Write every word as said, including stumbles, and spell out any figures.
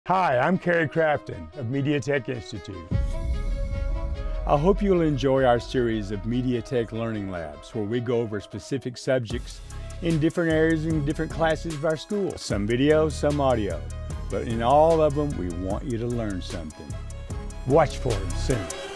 Hi, I'm Kerry Crafton of MediaTech Institute. I hope you'll enjoy our series of MediaTech Learning Labs, where we go over specific subjects in different areas and different classes of our school. Some video, some audio, but in all of them, we want you to learn something. Watch for them soon.